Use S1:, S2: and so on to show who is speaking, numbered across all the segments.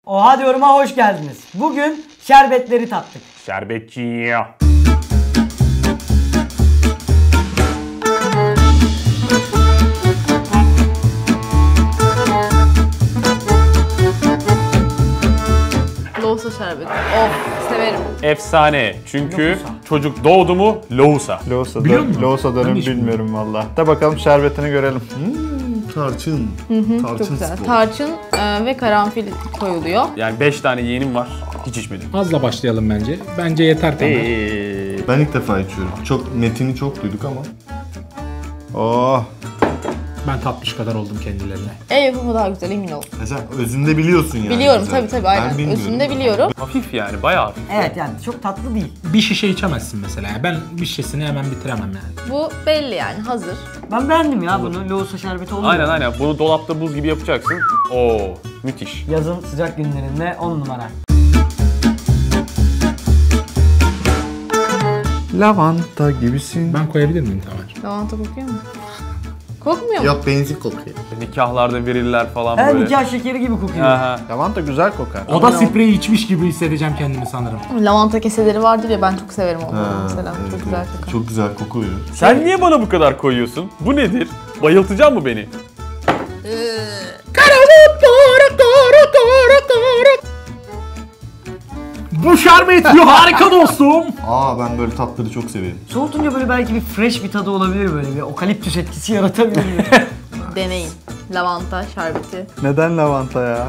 S1: Oha diyorum'a hoş geldiniz. Bugün şerbetleri tattık.
S2: Şerbetçi.
S3: Lohusa şerbeti. Of, severim.
S2: Efsane. Çünkü çocuk doğdu mu lohusa.
S4: Lohusa,
S5: Biliyor musun?
S4: Lohusa dönüm bilmiyorum valla. Da bakalım şerbetini görelim.
S5: Tarçın. Tarçın
S3: Çok güzel.
S5: spor.
S3: Tarçın ve karanfil koyuluyor.
S2: Yani 5 tane yeğenim var. Hiç içmedim.
S6: Fazla başlayalım bence. Bence yeter tamam.
S5: Ben ilk defa içiyorum. Metini çok duyduk ama.
S4: Oh.
S6: Ben tatmış kadar oldum kendilerine.
S3: Ev yapımı daha güzel, emin ol.
S5: Sen özünde biliyorsun yani.
S3: Biliyorum
S5: güzel.
S3: tabii aynen.
S5: Ben bilmiyorum.
S3: Özünde biliyorum.
S2: Hafif yani, bayağı hafif.
S1: Evet yani çok tatlı değil.
S6: Bir şişe içemezsin mesela. Ben bir şişesini hemen bitiremem yani.
S3: Bu belli yani, hazır.
S1: Ben beğendim ya bunu. Lohusa şerbeti oluyor.
S2: Aynen. Bunu dolapta buz gibi yapacaksın. Oo, müthiş.
S1: Yazın sıcak günlerinde 10 numara.
S4: Lavanta gibisin.
S6: Ben koyabilir miyim Tamer?
S3: Lavanta kokuyor mu? Kokmuyor mu?
S5: Yok, benzin kokuyor.
S2: Nikahlarda verirler falan
S1: Her
S2: böyle.
S1: nikah şekeri gibi kokuyor.
S2: Aha.
S4: Lavanta güzel kokar.
S6: Oda spreyi içmiş gibi hissedeceğim kendimi sanırım.
S3: Lavanta keseleri vardır ya, ben çok severim onları mesela.
S5: Evet,
S3: Çok güzel
S5: evet.
S3: kokuyor.
S5: Çok güzel kokuyor.
S2: Sen niye bana bu kadar koyuyorsun? Bu nedir? Bayıltacak mı beni?
S6: Bu şerbet harika dostum.
S5: Ben böyle tatları çok severim.
S1: Soğutunca böyle belki bir fresh bir tadı olabilir, böyle bir okaliptüs etkisi yaratabilir.
S3: Deneyin. Lavanta şerbeti.
S4: Neden lavanta ya?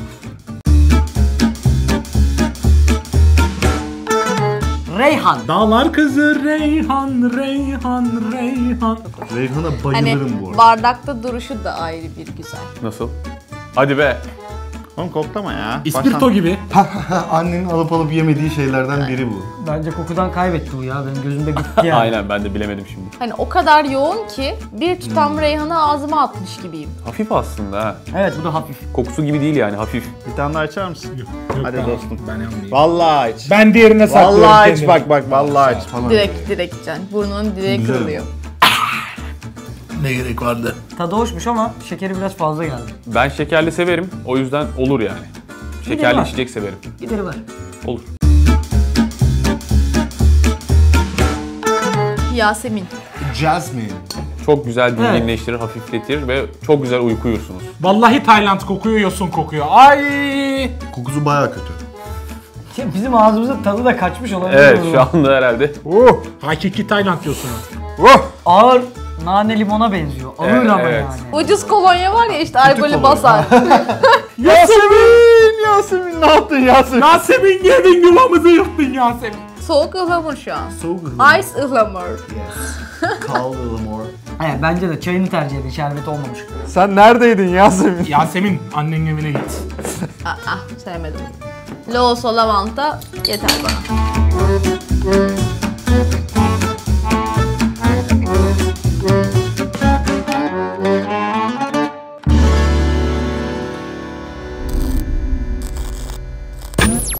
S1: Reyhan.
S6: Dağlar kızı Reyhan, Reyhan, Reyhan.
S5: Reyhan'a
S3: Hani
S5: bayılırım bu arada.
S3: bardakta duruşu da ayrı bir güzel.
S2: Nasıl? Hadi be.
S4: Oğlum koklama ya.
S6: İspirto gibi.
S5: Annenin alıp yemediği şeylerden biri bu.
S1: Bence kokudan kaybetti bu ya. Benim gözümde gitti yani.
S2: Aynen, ben de bilemedim şimdi.
S3: Hani o kadar yoğun ki bir tutam reyhanı ağzıma atmış gibiyim.
S2: Hafif aslında ha.
S1: Evet, bu da hafif.
S2: Kokusu gibi değil yani, hafif.
S4: Bir tane daha açar mısın?
S6: Yok,
S4: Hadi
S6: ben,
S4: dostum.
S6: Ben almayayım.
S4: Vallahi iç.
S6: Ben diğerine saklıyorum
S4: Vallahi iç
S6: kendimi.
S4: bak vallahi iç.
S5: Falan.
S3: Direkt can. Burnunun direği
S5: Güzel.
S3: kırılıyor.
S5: Ne gerek vardı?
S1: Tadı hoşmuş ama şekeri biraz fazla geldi.
S2: Ben şekerli severim. O yüzden olur yani. Şekerli
S1: var.
S2: içecek severim.
S1: Gideri var.
S2: Olur.
S3: Yasemin.
S5: Jasmine.
S2: Çok güzel dinginleştirir, hafifletir ve çok güzel uyku uyursunuz.
S6: Vallahi Tayland kokuyor, yosun kokuyor. Ay!
S5: Kokusu baya kötü.
S1: Şimdi bizim ağzımızın tadı da kaçmış olabilir.
S2: Evet,
S1: bu.
S2: şu anda herhalde.
S6: Hakiki Tayland yosunu.
S1: Ağır nane limona benziyor. Ağır
S2: Evet,
S1: ama
S2: evet.
S1: yani.
S3: Ucuz kolonya var ya işte Ayboli
S5: kolonya.
S3: basar.
S4: Yasemin! Yasemin ne yaptın Yasemin?
S6: Yasemin yedin yuvamızı yırttın Yasemin.
S3: Soğuk ıhlamur şu an.
S5: So good.
S3: Ice ıhlamur.
S5: Yes. Call a little more.
S1: Evet, bence de çayını tercih edin. Şerbet olmamış.
S4: Sen neredeydin Yasemin?
S6: Yasemin annen evine git.
S3: Sevmedim. Lohusa lavanta yeter bana.